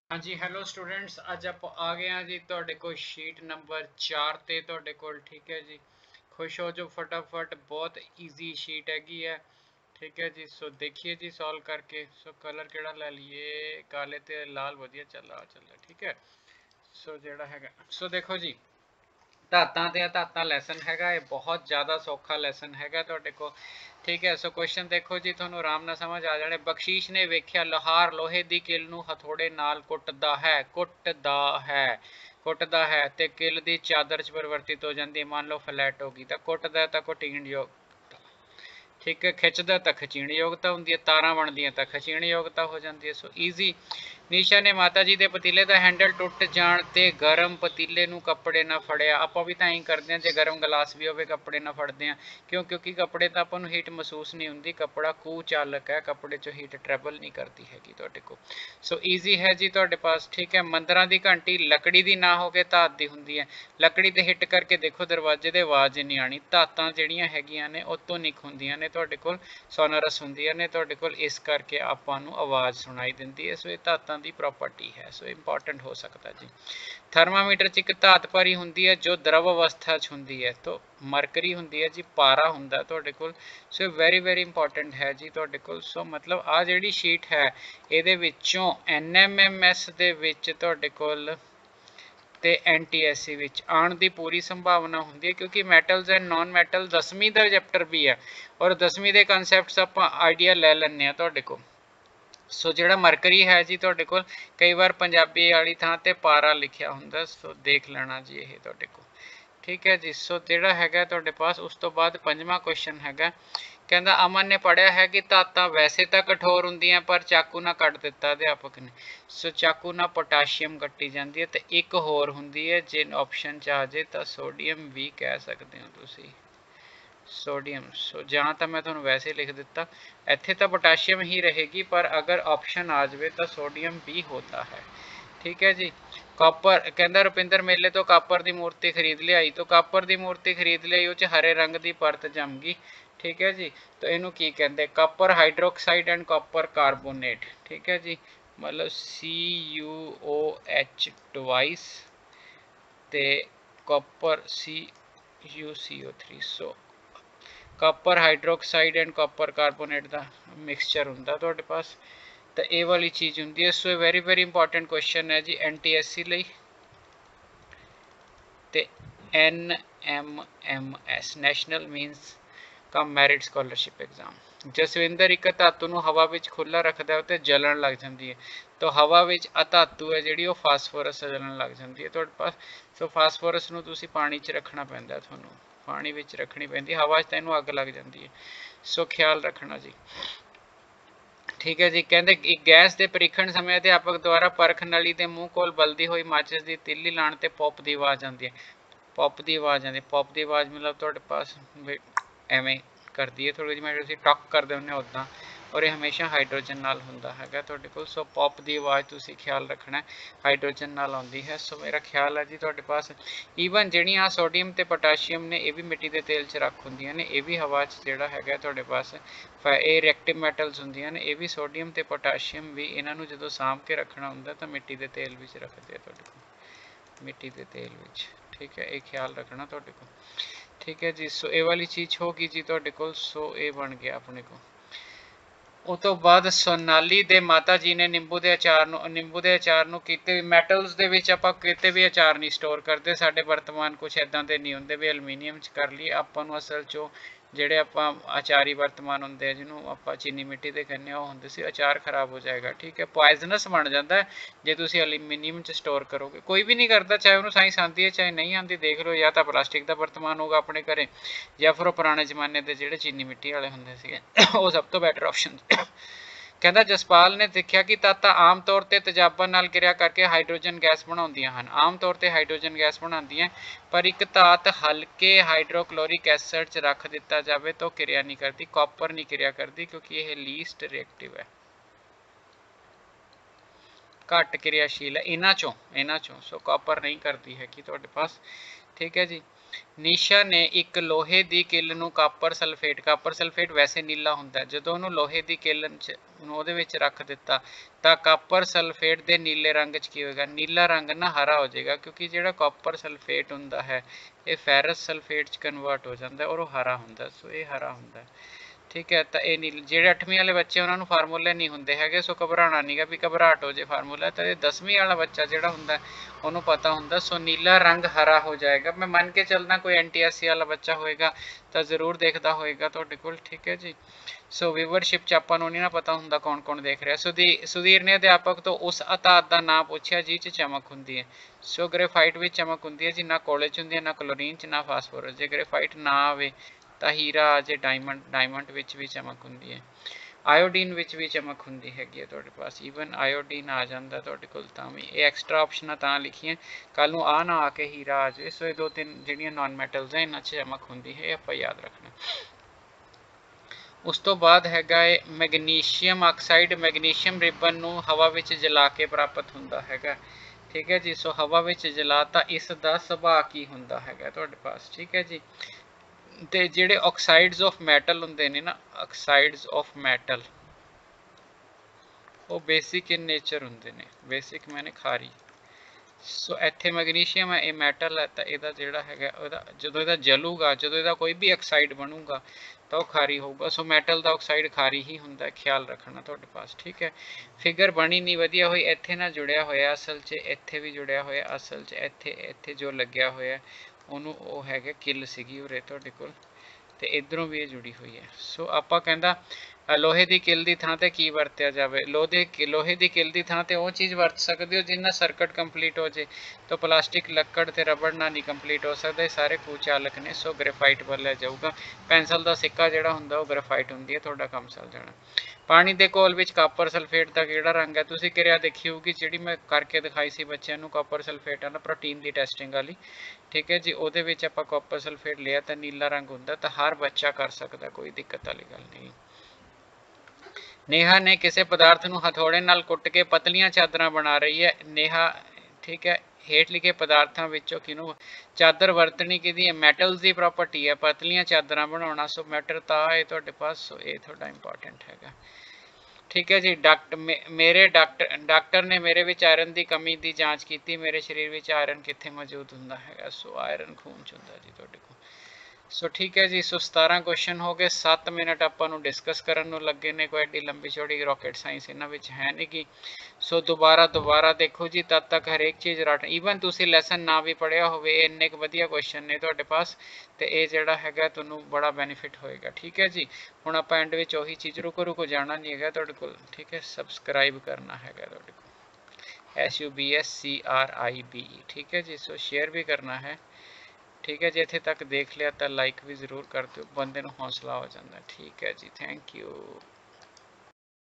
हाँ जी hello students, अज आप आ गए हैं जी ਤੁਹਾਡੇ ਕੋਲ शीट नंबर 4 ਤੇ ਤੁਹਾਡੇ ਕੋਲ। ठीक है जी, खुश हो जो फटाफट, बहुत इजी शीट हैगी है। ठीक है जी, सो देखिए जी सॉल्व करके। सो कलर केड़ा ले लिए, काले ते लाल वधिया चल रहा। ठीक है, सो जेड़ा हैगा सो देखो जी, धातां ते धातां लैसन हैगा, ये बहुत ज़्यादा सौखा लैसन हैगा ਤੁਹਾਡੇ ਕੋਲ। ठीक है, सो क्वेश्चन देखो जी, ਤੁਹਾਨੂੰ ਆਰਾਮ ਨਾਲ ਸਮਝ ਆ ਜਾਣੇ। ਬਖਸ਼ੀਸ਼ ਨੇ ਵੇਖਿਆ ਲੋਹਾਰ ਲੋਹੇ ਦੀ ਕਿਲ ਨੂੰ ਹਥੋੜੇ ਨਾਲ ਕੁੱਟਦਾ ਹੈ ਤੇ ਕਿਲ ਦੀ ਚਾਦਰ ਚ ਪਰਿਵਰਤਿਤ ਹੋ ਜਾਂਦੀ ਹੈ। ਮੰਨ ਲਓ ਫਲੈਟ ਹੋ ਗਈ ਤਾਂ ਕੁੱਟਦਾ ਤਾਂ ਕੁਟੀਣ ਯੋਗ। ठीक है, खिंचदा तो खिचीण योग्यता होंगी है, तारा बनदियां तो खिचीण योग्यता हो जाती है। So easy. नीशा ने माता जी के पतीले का हैंडल टुट जाण ते गर्म पतीले नूं कपड़े ना फड़िया। आपां भी तां ही करदे हां, जे गर्म गिलास भी होवे कपड़े ना फड़दे हां। क्यों? क्योंकि कपड़े तो आपां नूं हीट महसूस नहीं हुंदी, कपड़ा कुचालक है, कपड़े चों हीट ट्रैवल नहीं करती हैगी तुहाडे कोल। सो ईजी है जी तुहाडे पास। ठीक है, मंदिरां दी घंटी लकड़ी दी ना हो के धात दी हुंदी है। लकड़ी ते हिट करके देखो दरवाजे ते आवाज़ नहीं आनी। धातां जिहड़ियां हैगियां ने उह टॉनिक हुंदियां ने, तुहाडे कोल सोनरस हुंदियां ने तुहाडे कोल, इस करके आपां नूं आवाज़ सुनाई दिंदी है। सो ये धातां दी प्रॉपर्टी है, सो इंपॉर्टेंट हो सकता जी। थर्मामीटर च एक धात भरी हुंदी है जो द्रव अवस्था च हुंदी है, तो मरकरी हुंदी है जी, पारा हुंदा तुहाडे कोल। सो वेरी वेरी इंपॉर्टेंट है जी तुहाडे कोल। सो मतलब आ जिहड़ी शीट है इहदे विच्चों NMMS दे विच तुहाडे कोल ਤੇ NTSC ਵਿੱਚ ਆਉਣ ਦੀ ਪੂਰੀ ਸੰਭਾਵਨਾ ਹੁੰਦੀ ਹੈ, ਕਿਉਂਕਿ ਮੈਟਲਸ ਐਂਡ ਨॉन ਮੈਟਲ 10ਵੀਂ ਦਾ ਚੈਪਟਰ ਵੀ ਹੈ ਔਰ 10ਵੀਂ ਦੇ ਕਨਸੈਪਟਸ ਆਪਾਂ ਆਈਡੀਆ ਲੈ ਲੈਂਦੇ ਆ ਤੁਹਾਡੇ ਕੋਲ। ਸੋ ਜਿਹੜਾ ਮਰਕਰੀ ਹੈ ਜੀ ਤੁਹਾਡੇ ਕੋਲ, ਕਈ ਵਾਰ ਪੰਜਾਬੀ ਵਾਲੀ ਥਾਂ ਤੇ ਪਾਰਾ ਲਿਖਿਆ ਹੁੰਦਾ, ਸੋ ਦੇਖ ਲੈਣਾ ਜੀ ਇਹ ਤੁਹਾਡੇ ਕੋਲ। ठीक है जी, सो ਜਿਹੜਾ ਹੈਗਾ ਤੁਹਾਡੇ ਪਾਸ, ਉਸ ਤੋਂ ਬਾਅਦ ਪੰਜਵਾਂ ਕੁਐਸਚਨ ਹੈਗਾ। ਕਹਿੰਦਾ ਅਮਨ ਨੇ ਪੜਿਆ ਹੈ ਕਿ ਧਾਤਾਂ ਵੈਸੇ ਤਾਂ ਕਠੋਰ ਹੁੰਦੀਆਂ ਪਰ ਚਾਕੂ ਨਾਲ ਕੱਟ ਦਿੱਤਾ ਅਧਿਆਪਕ ਨੇ। ਸੋ ਚਾਕੂ ਨਾਲ ਪੋਟਾਸ਼ੀਅਮ ਕੱਟੀ ਜਾਂਦੀ ਹੈ, ਤੇ ਇੱਕ ਹੋਰ ਹੁੰਦੀ ਹੈ ਜੇ ਆਪਸ਼ਨ ਚ ਆ ਜੇ ਤਾਂ ਸੋਡੀਅਮ ਵੀ ਕਹਿ ਸਕਦੇ ਹੋ ਤੁਸੀਂ, सोडियम। सो जहाँ तक मैं थोड़ा वैसे लिख दिता, इत्थे तो पोटाशियम ही रहेगी, पर अगर ऑप्शन आ जाए तो सोडियम भी होता है। ठीक है जी। कॉपर कहता रुपिंदर मेले तो कापर की मूर्ति खरीद लियाई, तो कापर की मूर्ति खरीद लियाई, उस हरे रंग की परत जम गई। ठीक है जी, तो इनू की कहते, copper hydroxide and copper carbonate. ठीक है जी, मतलब CuOH ट्वाइस ते copper CuCO3। So copper hydroxide and copper carbonate का मिक्सचर होंगे तुहाडे पास, तो ये वाली चीज़ होंगी है। So very very important question है जी NTSC लई। ते NMMS national means cum merit scholarship exam. Jaswinder एक धातु नूं हवा विच खुला रखता है तो जलन लग जाती है, तो हवा विच अधातु है जिहड़ी वो फास्फोरस जलन लग जाती है तुहाडे पास। सो फास्फोरस नूं तुसीं पानी च रखना पैंदा, तुहानूं पानी विच रखनी पैंदी, हवा च तैनूं अग लग जाती है। सो ख्याल रखना जी। ठीक है जी, कहते एक गैस के परीक्षण समय अध्यापक द्वारा परख नली के मूँह कोल बलदी हुई माचिस की तीली लाने ते पॉप की आवाज़ आती है। पॉप की आवाज़ आती, पॉप की आवाज़ मतलब तुहाडे पास एवें करती है थोड़ी जी, मैं टॉक करते होंगे उदा, और ये हमेशा हाइड्रोजन नाल हुंदा हैगा तुहाडे कोल। सो पॉप की आवाज़ तुसीं ख्याल रखना है, हाइड्रोजन नाल आउंदी है। सो मेरा ख्याल है जी तुहाडे पास ईवन जिहड़ियां सोडियम ते पोटाशियम ने, ये भी मिट्टी के तेल च रख हुंदियां ने, ये भी हवा च जिहड़ा हैगा तुहाडे पास ये रिएक्टिव मैटल्स हुंदियां ने, ये भी सोडियम ते पोटाशियम भी, इन्हां नूं जदों साਂਭ के रखना हुंदा तो मिट्टी के तेल विच रखते हैं तुहाडे कोल, मिट्टी के तेल विच। ठीक है, ये ख्याल रखना तुहाडे कोल। ठीक है जी, सो ये वाली चीज़ होगी जी तुहाडे कोल। सो ये बन गया अपने को। उस तो बाद सोनाली दे माता जी ने निंबू के अचार नूं किते मैटल्स दे विच आपां किते भी अचार नहीं स्टोर करते, साडे वर्तमान कुछ इदां दे नहीं हुंदे भी एलूमीनीयम च कर लिए आपां नूं असल चो ਜਿਹੜੇ ਆਪਾਂ अचारी वर्तमान ਹੁੰਦੇ ਜਿਹਨੂੰ ਆਪਾਂ चीनी मिट्टी ਦੇ ਕਹਿੰਦੇ ਉਹ ਹੁੰਦੇ ਸੀ, अचार खराब हो जाएगा। ठीक है, पॉइजनस बन जाता है जे तुसीं एल्यूमीਨੀਅਮ च स्टोर करोगे। कोई भी नहीं करता, चाहे उन्होंने साइंस आती है चाहे नहीं आती, देख लो या तो प्लास्टिक का वर्तमान होगा अपने घरे, या फिर वो पुराने जमाने के ਜਿਹੜੇ चीनी मिट्टी वाले ਹੁੰਦੇ ਸੀਗੇ ਉਹ सब तो बैटर ऑप्शन। कहता जसपाल ने देखा कि धातां आम तौर पर तेजाबन नाल किरिया करके हाइड्रोजन गैस बनाउंदियां हन, आम तौर पर हाइड्रोजन गैस बनाउंदियां, पर एक धात हल्के हाइड्रोक्लोरिक एसिड च रख दिता जाए तो किरिया नहीं करती। कॉपर नहीं किरिया करती क्योंकि यह लीस्ट रिएक्टिव है, घट क्रियाशील है इन्हां चों। सो कॉपर नहीं करती है कि तुहाडे पास ठीक है जी। ਨੀਸ਼ਾ ਨੇ ਇੱਕ ਲੋਹੇ ਦੀ ਕਿੱਲ ਨੂੰ ਕਾਪਰ ਸਲਫੇਟ ਵੈਸੇ ਨੀਲਾ ਹੁੰਦਾ ਹੈ, ਜਦੋਂ ਉਹਨੂੰ ਲੋਹੇ ਦੀ ਕਿੱਲ ਨੂੰ ਉਹਦੇ ਵਿੱਚ ਰੱਖ ਦਿੱਤਾ ਤਾਂ ਕਾਪਰ ਸਲਫੇਟ ਦੇ ਨੀਲੇ ਰੰਗ 'ਚ ਕੀ ਹੋਏਗਾ, ਨੀਲਾ ਰੰਗ ਨਾ ਹਰਾ ਹੋ ਜਾਏਗਾ, ਕਿਉਂਕਿ ਜਿਹੜਾ ਕਾਪਰ ਸਲਫੇਟ ਹੁੰਦਾ ਹੈ ਇਹ ਫੈਰਸ ਸਲਫੇਟ 'ਚ ਕਨਵਰਟ ਹੋ ਜਾਂਦਾ ਔਰ ਉਹ ਹਰਾ ਹੁੰਦਾ, ਸੋ ਇਹ ਹਰਾ ਹੁੰਦਾ। ठीक है, तो ये नील ਜਿਹੜੇ 8ਵੀਂ वाले बच्चे उन्होंने फार्मूले नहीं होंगे है, सो घबराना नहीं गा भी घबराहट हो जाए फार्मूला, तो ये 10वीं वाला बच्चा जोड़ा होंगे उन्होंने पता होंगे। सो नीला रंग हरा हो जाएगा, मैं मन के चलना कोई NTSC वाला बच्चा होएगा तो जरूर देखता होएगा तुहाडे कोल, ठीक है जी। सो व्यूवरशिप च आपां नूं नहीं ना पता होंदा कौन कौन देख रहा। सुधीर ने अध्यापक तो उस अधात का नाम पूछा जिस च चमक होंदी है। सो ग्रेफाइट में चमक होंदी है जी, ना कोले च होंदी है, ना क्लोरीन च, ना फास्फोरस। जे ग्रेफाइट ना आवे तो हीरा आ जाए, डायमंड विच भी चमक होंदी है, आयोडीन विच भी चमक होंदी हैगी है तुहाडे पास, ईवन आयोडीन आ जाता तुहाडे कोल तां भी। ये एक्सट्रा ऑप्शन तां लिखिए कल नूं आ ना आके हीरा आ जाए। सो ये 2-3 जिहड़ियां नॉन मैटल्स हैं इन्हां च चमक होंदी है, आपां याद रखना। उस तो बाद हैगा है मैगनीशियम ऑक्साइड, मैगनीशियम रिबन नूं हवा विच जला के प्राप्त हुंदा हैगा, ठीक है जी। सो हवा विच जलाता इसदा सुभाਅ की हुंदा हैगा तुहाडे पास, ठीक है जी। ਤੇ ਜਿਹੜੇ ਆਕਸਾइड्स ऑफ मैटल ਹੁੰਦੇ ਨੇ ਨਾ, ਆਕਸਾइड्स ऑफ मैटल ਉਹ ਬੇਸਿਕ ਇਨ ਨੇਚਰ ਹੁੰਦੇ ਨੇ, ਬੇਸਿਕ ਮੈਨੇ ਖਾਰੀ। ਸੋ ਇੱਥੇ ਮੈਗਨੀਸ਼ੀਅਮ ਹੈ, ਇਹ ਮੈਟਲ ਹੈ, ਤਾਂ ਇਹਦਾ ਜਿਹੜਾ ਹੈਗਾ ਉਹਦਾ ਜਦੋਂ ਇਹਦਾ ਜਲੂਗਾ, ਜਦੋਂ ਇਹਦਾ ਕੋਈ ਵੀ ਆਕਸਾइड ਬਣੂਗਾ ਤਾਂ ਉਹ ਖਾਰੀ ਹੋਊਗਾ। ਸੋ ਮੈਟਲ ਦਾ ਆਕਸਾइड ਖਾਰੀ ਹੀ ਹੁੰਦਾ, ਖਿਆਲ ਰੱਖਣਾ ਤੁਹਾਡੇ ਪਾਸ, ਠੀਕ ਹੈ। ਫਿਗਰ ਬਣੀ ਨਹੀਂ ਵਧੀਆ ਹੋਈ, ਇੱਥੇ ਨਾ ਜੁੜਿਆ ਹੋਇਆ ਅਸਲ 'ਚ, ਇੱਥੇ ਵੀ ਜੁੜਿਆ ਹੋਇਆ ਅਸਲ 'ਚ, ਇੱਥੇ ਜੋ ਲੱਗਿਆ ਹੋਇਆ ਉਹਨੂੰ ਉਹ ਹੈਗਾ ਕਿੱਲ ਸੀਗੀ ਉਰੇ ਤੁਹਾਡੇ ਕੋਲ, ਤੇ ਇਧਰੋਂ ਵੀ ਇਹ ਜੁੜੀ ਹੋਈ ਹੈ। ਸੋ ਆਪਾਂ ਕਹਿੰਦਾ ਲੋਹੇ ਦੀ ਕਿੱਲ ਦੀ ਥਾਂ ਤੇ ਕੀ ਵਰਤਿਆ ਜਾਵੇ, ਲੋਹੇ ਦੀ ਕਿੱਲ ਦੀ ਥਾਂ ਤੇ ਉਹ ਚੀਜ਼ ਵਰਤ ਸਕਦੇ ਹੋ ਜਿੰਨਾ ਸਰਕਟ ਕੰਪਲੀਟ ਹੋ ਜੇ, ਤਾਂ ਪਲਾਸਟਿਕ ਲੱਕੜ ਤੇ ਰਬੜ ਨਾਲ ਨਹੀਂ ਕੰਪਲੀਟ ਹੋ ਸਕਦਾ, ਸਾਰੇ ਕੁਚਾਲਕ ਨੇ। ਸੋ ਗ੍ਰੇਫਾਈਟ ਵੱਲ ਜਾਊਗਾ। ਪੈਨਸਲ ਦਾ ਸਿੱਕਾ ਜਿਹੜਾ ਹੁੰਦਾ ਉਹ ਗ੍ਰੇਫਾਈਟ ਹੁੰਦੀ ਹੈ, ਤੁਹਾਡਾ ਕੰਮ ਚੱਲ ਜਾਣਾ। ਪਾਣੀ ਦੇ ਘੋਲ ਵਿੱਚ ਕਾਪਰ ਸਲਫੇਟ ਦਾ ਕਿਹੜਾ ਰੰਗ ਹੈ, ਤੁਸੀਂ ਕਿਰਿਆ ਦੇਖੀ ਹੋਊਗੀ ਜਿਹੜੀ ਮੈਂ ਕਰਕੇ ਦਿਖਾਈ ਸੀ ਬੱਚਿਆਂ ਨੂੰ, ਕਾਪਰ ਸਲਫੇਟ ਹੈ ਨਾ ਪ੍ਰੋਟੀਨ ਦੀ ਟੈਸਟਿੰਗ ਵਾਲੀ, ठीक है जी। ਉਹਦੇ ਵਿੱਚ ਆਪਾਂ ਕਾਪਰ ਸਲਫੇਟ ਲਿਆ ਤਾਂ ਨੀਲਾ ਰੰਗ ਹੁੰਦਾ, ਤਾਂ ਹਰ ਬੱਚਾ ਕਰ ਸਕਦਾ, ਕੋਈ ਦਿੱਕਤ ਵਾਲੀ ਗੱਲ ਨਹੀਂ। नेहा ने किसी पदार्थ ਨੂੰ ਹਥੌੜੇ ਨਾਲ ਕੁੱਟ ਕੇ ਪਤਲੀਆਂ ਚਾਦਰਾਂ ਬਣਾ ਰਹੀ ਹੈ। नेहा, ठीक है। ਹੇਠ ਲਿਖੇ ਪਦਾਰਥਾਂ ਵਿੱਚੋਂ ਕਿਹਨੂੰ ਚਾਦਰ ਵਰਤਣੀ ਕਿਹਦੀ ਹੈ, ਮੈਟਲਸ ਦੀ ਪ੍ਰੋਪਰਟੀ ਹੈ ਪਤਲੀਆਂ ਚਾਦਰਾਂ ਬਣਾਉਣਾ। ਸੋ ਮੈਟਰ ਤਾਂ ਹੈ ਤੁਹਾਡੇ ਪਾਸ, ਸੋ ਇਹ ਤੁਹਾਡਾ ਇੰਪੋਰਟੈਂਟ ਹੈਗਾ, ठीक है जी। डॉक्टर ने मेरे विच आयरन की कमी की जांच की, मेरे शरीर में आयरन कित्थे मौजूद हुंदा है। सो आयरन खून च हुंदा जी तुहाडे कोल। सो ठीक है जी। सो 17 क्वेश्चन हो गए, 7 मिनट आपां नूं डिस्कस करन नूं लगे ने, कोई एडी लंबी चौड़ी रॉकेट साइंस इन्हां विच है नहीं गी। सो दोबारा देखो जी, तद तक हरेक चीज़ रट, ईवन तुसीं लैसन ना भी पढ़िया होवे, इन्ने क वधिया क्वेश्चन ने तुहाडे पास, ते इह जिहड़ा हैगा तुहानूं बड़ा बेनीफिट होएगा, ठीक है जी। हुण आपां एंड विच ओही चीज़ रुको जाना नहीं है तुहाडे कोल, ठीक है। सबसक्राइब करना हैगा तुहाडे कोल, SUBSCRIBE, ठीक है जी। सो शेयर भी करना है, ठीक है जी। इत्थे तक देख लिया तो लाइक भी जरूर कर दो, बंदे नूं हौसला हो जाता, ठीक है जी। Thank you.